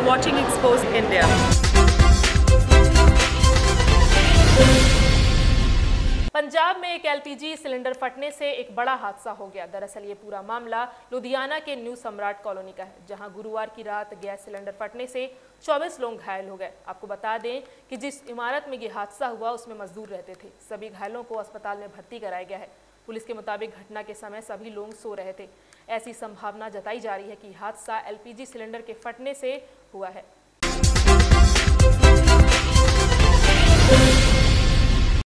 watching Exposed India. Punjab में एक LPG cylinder फटने से एक बड़ा हादसा हो गया। दरअसल ये पूरा मामला लुधियाना के न्यू सम्राट कॉलोनी का है, जहां गुरुवार की रात गैस सिलेंडर फटने से 24 लोग घायल हो गए। आपको बता दें कि जिस इमारत में ये हादसा हुआ उसमें मजदूर रहते थे। सभी घायलों को अस्पताल में भर्ती कराया गया है। पुलिस के मुताबिक घटना के समय सभी लोग सो रहे थे। ऐसी संभावना जताई जा रही है कि हादसा एलपीजी सिलेंडर के फटने से हुआ है।